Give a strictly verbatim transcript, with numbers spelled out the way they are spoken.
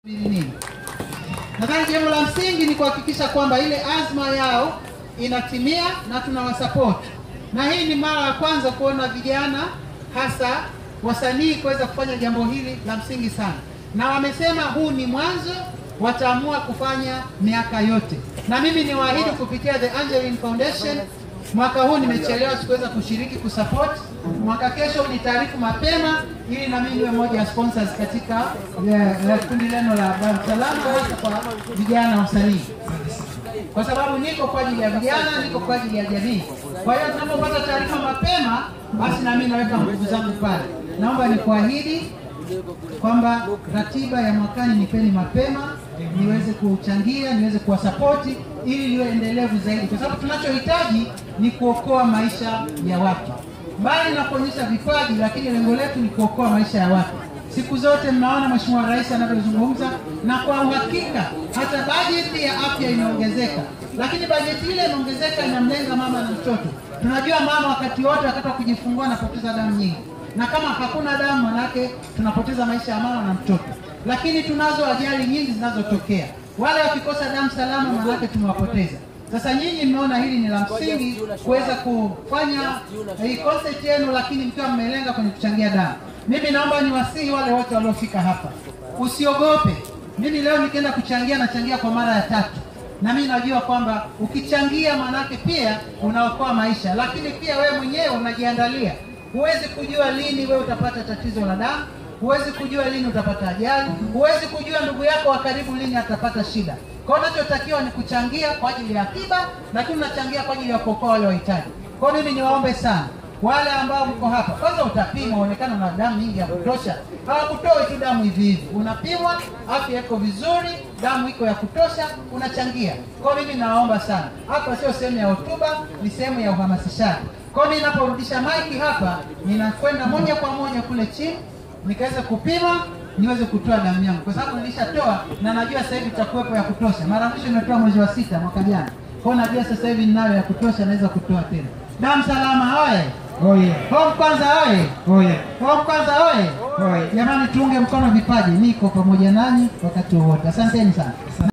Nadhani jambo la msingi ni kuhakikisha kwamba ile azma yao inatimia na tunawasupport. Na hii ni mara ya kwanza kuona vijana hasa wasanii kuweza kufanya jambo hili la msingi sana. Na wamesema huu ni mwanzo, wataamua kufanya miaka yote. Na mimi niwaahidi kupitia The Angeline Foundation, mwaka huu nimechelewa sikuweza kushiriki kusupport. Mwaka kesho ni taarifu mapema ili na mimi niwe moja ya sponsors katika kundi leno la Dar es Salaam hasa kwa vijana wasanii. Kwa sababu niko kwa ajili ya vijana, niko kwa ajili ya jamii. Kwa hiyo tunapopata taarifa mapema, basi na mimi naweka nguvu zangu pale. Naomba nikuahidi kwamba ratiba ya mwakani nipeni mapema, niweze kuchangia, niweze kuwasapoti ili liwe endelevu zaidi. Kwa sababu tunachohitaji ni kuokoa maisha ya watu. Bali na kuonyesha vipaji, lakini lengo letu ni kuokoa maisha ya watu. Siku zote mnaona Mheshimiwa Rais anavyozungumza, na kwa uhakika hata bajeti ya afya inaongezeka. Lakini bajeti ile inaongezeka inamlenga mama na mtoto. Tunajua mama wakati wote wakati wa kujifungua anapoteza damu nyingi. Na kama hakuna damu manake tunapoteza maisha ya mama na mtoto. Lakini tunazo ajali nyingi zinazotokea. Wale wakikosa damu salama manake tumewapoteza. Sasa nyinyi mmeona hili ni la msingi kuweza kufanya hii concert yenu, lakini mkiwa mmelenga kwenye kuchangia damu. Mimi naomba niwasihi wale wote waliofika hapa, usiogope. Mimi leo nikienda kuchangia na changia kwa mara ya tatu. Na mimi najua kwamba ukichangia manake pia unaokoa maisha, lakini pia wewe mwenyewe unajiandalia. Huwezi kujua lini wewe utapata tatizo la damu, huwezi kujua lini utapata ajali, huwezi kujua ndugu yako wa karibu lini atapata shida. Kwa hiyo unachotakiwa ni kuchangia kwa ajili ya akiba, lakini unachangia kwa ajili ya kuokoa wale wahitaji. Kwa hiyo mimi niwaombe sana wale ambao mko hapa, kwanza utapimwa uonekane na damu nyingi ya kutosha. Hawakutoi tu damu hivi hivi. Unapimwa, afya iko vizuri, damu iko ya kutosha, unachangia. Kwa hiyo mimi naomba sana. Hapa sio sehemu ya hotuba, ni sehemu ya uhamasishaji. Kwa hiyo mimi ninaporudisha maiki hapa, ninakwenda moja kwa moja kule chini, nikaweza kupima, niweze kutoa damu yangu. Kwa sababu nilishatoa na najua sasa hivi itakuwepo ya kutosha. Mara mwisho nimetoa mwezi wa sita mwaka jana. Kwa hiyo najua sasa hivi ninayo ya kutosha, naweza kutoa tena. Damu salama oye. Oye. Home kwanza oye. Oye. Home kwanza oye. Oye. Jamani tuunge mkono vipaji. Niko pamoja nanyi wakati wote. Asanteni sana.